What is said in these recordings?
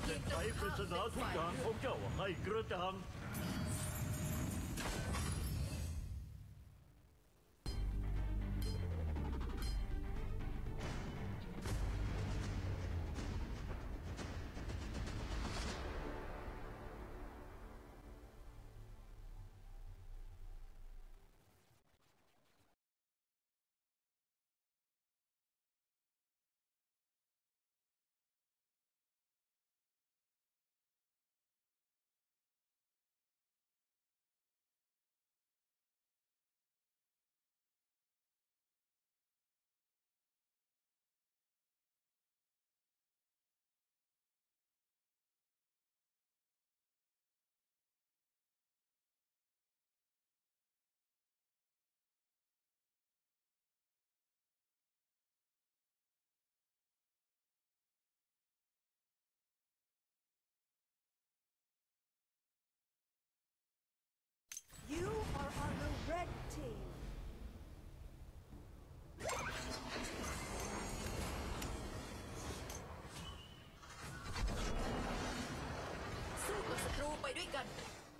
จะไขปริศนาทุกอย่างของเจ้าให้กระจ่าง You are on the red team. สู้กับศัตรูไปด้วยกัน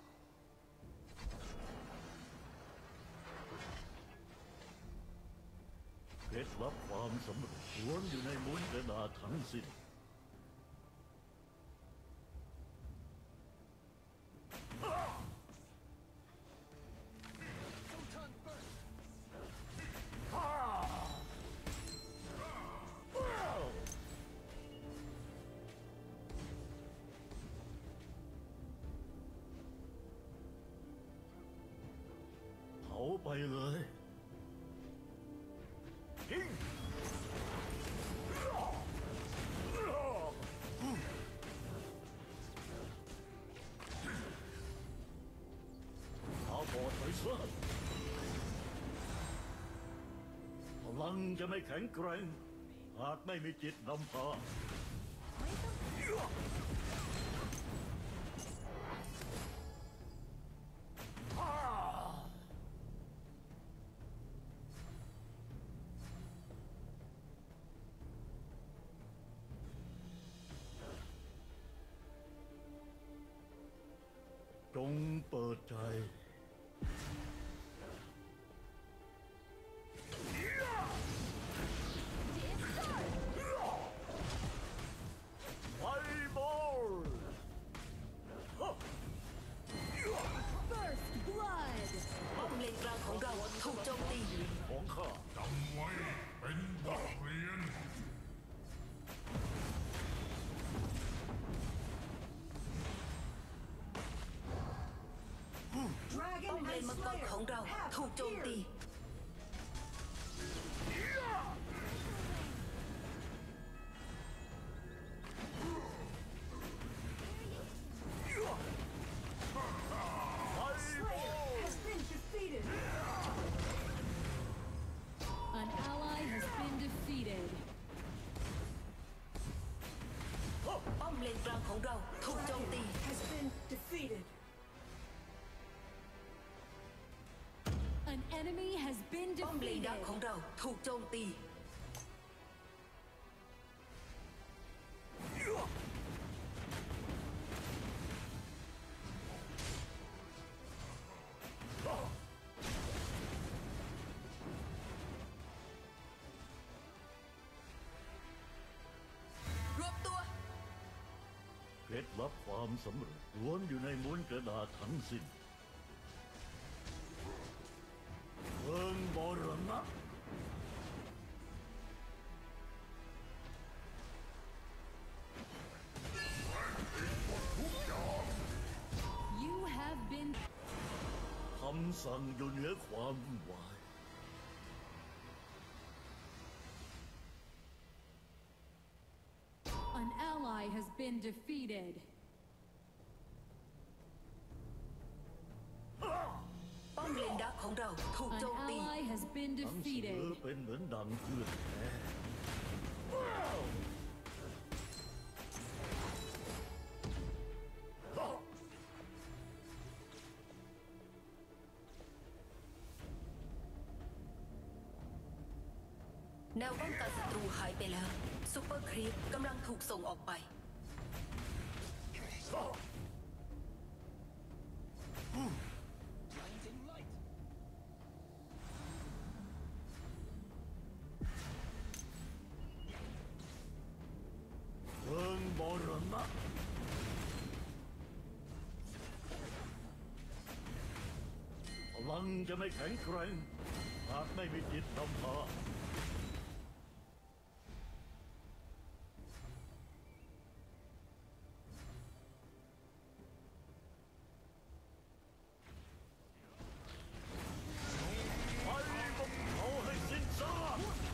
เคล็ดลับความสำเร็จล้วนอยู่ในม้วนกระดาษทั้งสิ้นเผาไปเลยทิ้งเอาบอดไปซะพลังจะไม่แข็งแกร่งหากไม่มีจิตนำพาจงเปิดใจไฟบอล First blood. ป้อมเลนกลางของเราถูกโจมตีของข้าจำไว้เป็นบทเรียนป้อ Dragon มเลน and มังกรของ Slayer เรา have ถูกโจมตี appeared. ไฟบอล Slayer has been defeated. An ally has been defeated. ป้อมเลนกลางของเราถูกโจมตี Has been defeated. An enemy has been ป้อมเลน defeated. ดักของเราถูกโจมตี รวบตัวเคล็ดลับความสำเร็จล้วนอยู่ในม้วนกระดาษทั้งสิ้นเพลิงบรณะ You have been คำสั่งอยู่เหนือความวุ่นวาย an ally has been defeated. ป้อมเลนดักของเราถูก An โจมตี ally has been หนังสือ defeated. เป็นเหมือนดังเพื่อนแท้แนวป้องกันศัตรูหายไปแล้วซุปเปอร์ครีปกำลังถูกส่งออกไปเพิงมรณะพลังจะไม่แข็งแกร่งหากไม่มีจิตนำพาไปบนเขาให้สิ้นซาก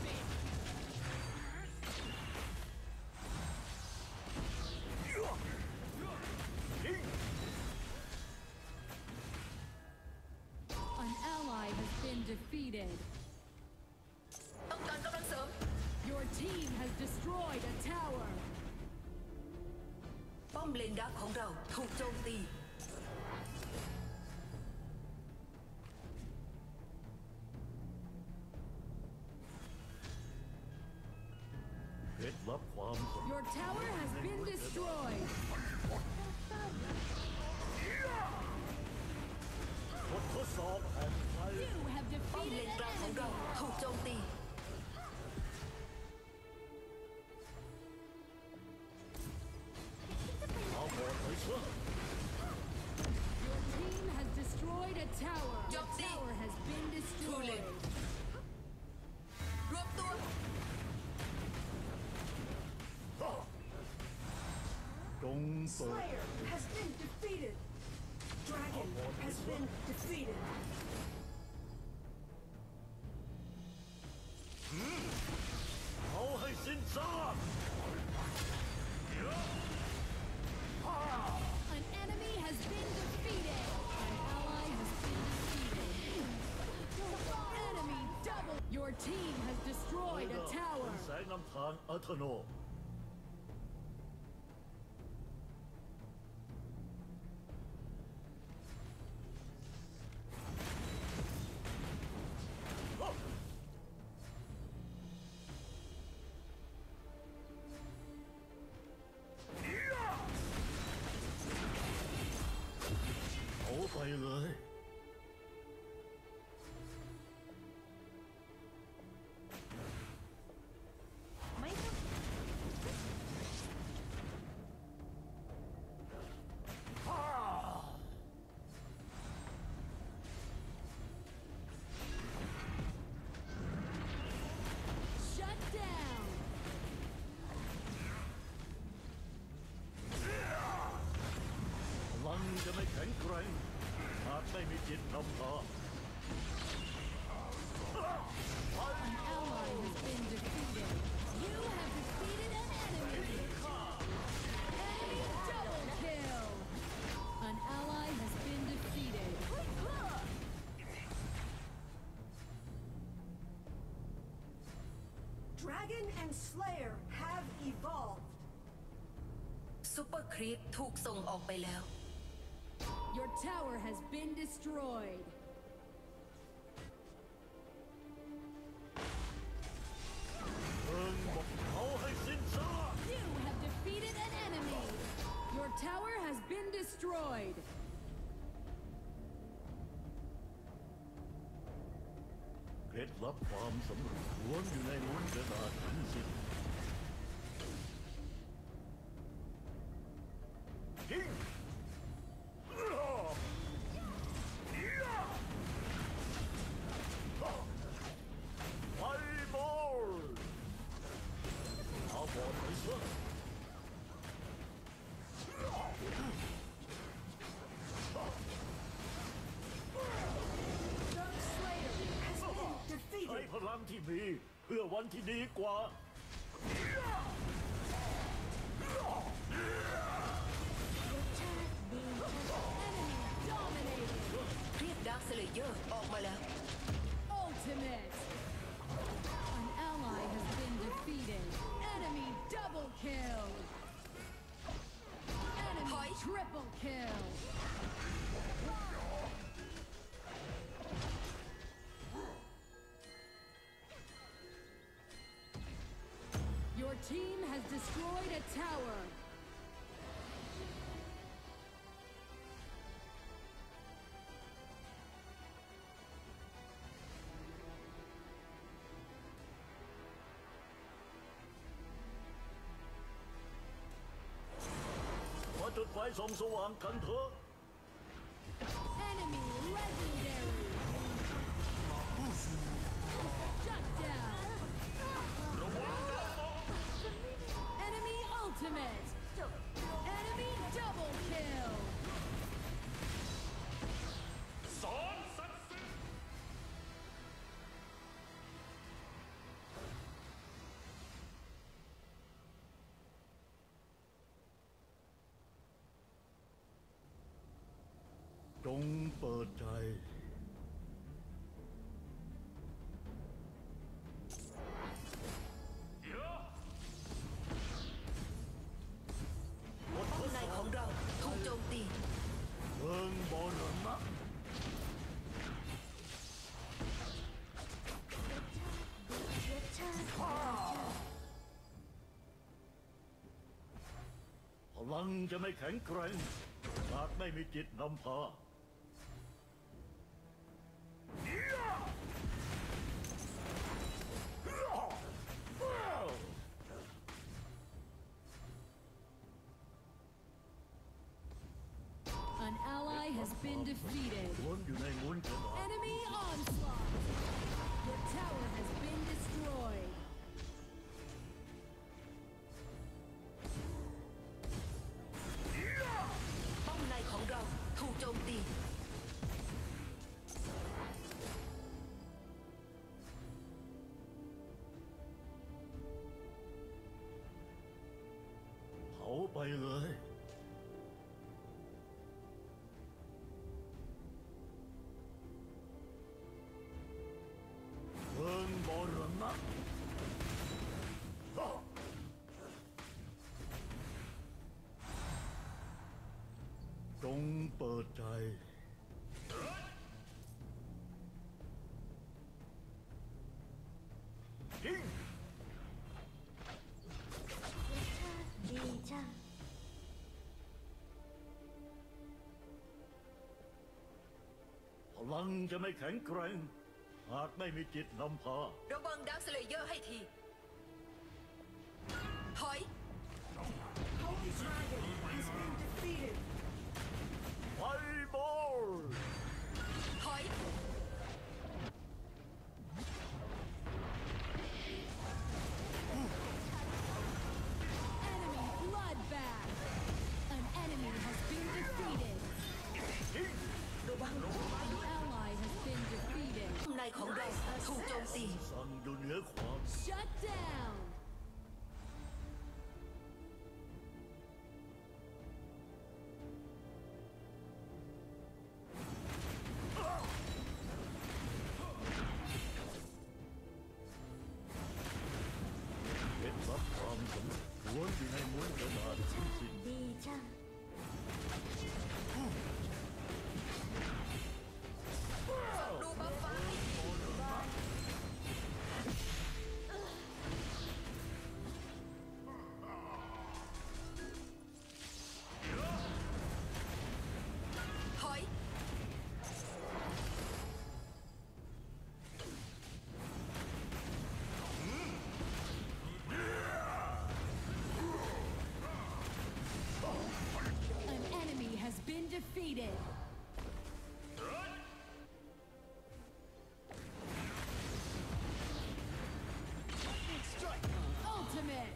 An ally has been defeated. ต้องการกำลังเสริม Your team has destroyed a tower. ป้อมเลนดักของเราถูกโจมตีเคล็ดลับความสำเร็จ Your tower has been destroyed. บททดสอบแห่งไฟ You have ป้อมเล defeated นกลาง an ของเรา enemy. ถูกโจมตีเอาบอดไปซะ Your team has destroyed a tower. The Jump in. tower has been destroyed. รวบตัวจงเปิด Slayer has been defeated. Dragon has been defeated. เอาให้สิ้นซาก An enemy has been defeated. An ally has been defeated. Enemy double. Your team has destroyed a tower. แสงนำทางอัธโน เอาไปเลยไม่ต้อง Shut down. พลังจะไม่แข็งแกร่งหากไม่มีจิตนำพา An ally has been defeated. You have defeated an enemy. Enemy double kill. An ally has been defeated. Dragon and Slayer have evolved. ซุปเปอร์ครีปถูกส่งออกไปแล้ว Your tower has been destroyed. เพิงบอกเขาให้สิ้นซาก You have defeated an enemy. Your tower has been destroyed. เคล็ดลับความสำเร็จล้วนอยู่ในม้วนกระดาษทั้งสิ้นยิงไฟบอลเอาบอลไปซะ Dark Slayer has been ใช้ defeated. พลังที่มีเพื่อวันที่ดีกว่า Enemy dominated. เรียกดาร์คสเลเยอร์ออกมาแล้ว Ultimate. An ally has been defeated. Enemy double kill. Enemy Hi. triple kill. Your team has destroyed a tower. จุดไฟส่องสว่างกันเถอะ Enemy legendary. Shut down. Enemy ultimate. Enemy double kill. สอนศักดิ์สิทธิ์จงเปิดใจบททป้อมดในสขออบ งเราถูกโจมตีเพลิงบรณะพลังจะไม่แข็งแกร่งหากไม่มีจิตนำพา An ally has been defeated. ล้วนอยู่ในม้วนกระดาษ Enemy onslaught. The tower has been destroyed. ป้อมในของเราถูกโจมตีเผาไปเลยเพลิงบรณะจงเปิดใจยิงดีจังพลังจะไม่แข็งแกร่งหากไม่มีจิตนำพาระวังดาร์คสเลเยอร์ให้ที ถอย Holy Dragon has been defeated. ไฟบอลถอย Enemy bloodbath. An enemy has been defeated. ระวัง An ally has been defeated. ป้อมในของเราถูกโจมตีสั่งอยู่เหนือความ Shut down. เคล็ดลับความสำเร็จล้วนอยู่ในม้วนกระดาษทั้งสิ้นดีจังดูบัฟฟ้าให้ที ถอย An enemy has been defeated. Ultimate.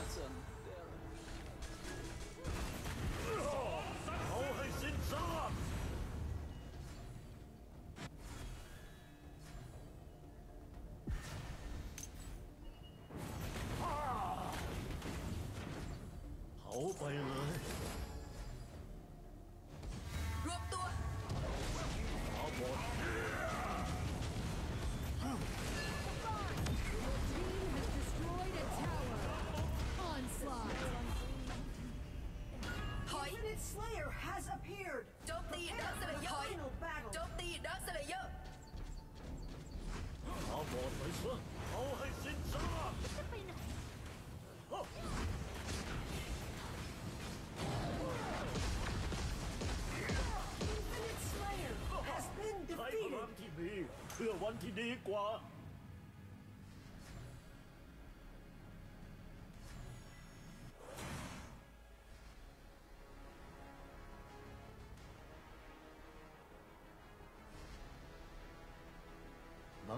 เอาให้สิ้นซาก เผาไปเลยรวมตัวเอาหมด Team has destroyed a tower. Onslaught. ถอย Infinite Slayer has appeared. โจมตีดาร์คสเลเยอร์ ถอย Final โจ battle. มตีดาร์คสเลเยอร์เอาหมดไปซะเอาให้สิ้นซาก Infinite Slayer has been ใช้พ defeated. ลังที่มีเพื่อวันที่ดีกว่า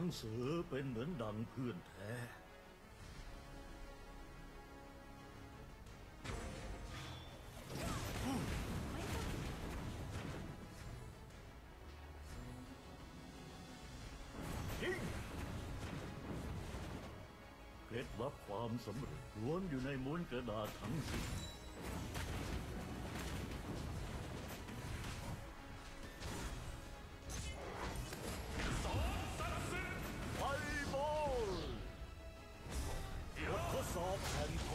งเสือเป็นเหมือนดังเพื่อนแท้ เคล็ดลับความสำเร็จล้วนอยู่ในม้วนกระดาษทั้งสิ้นไฟบอลบททดสอบแห่งไฟ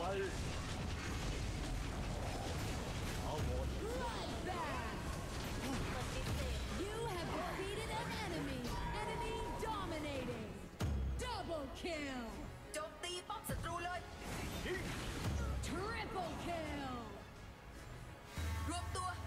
เอาหมด Bloodbath! You have defeated an enemy. Enemy dominating. Double kill. โจมตีป้อมศัตรูเลย Triple kill. รวมตัว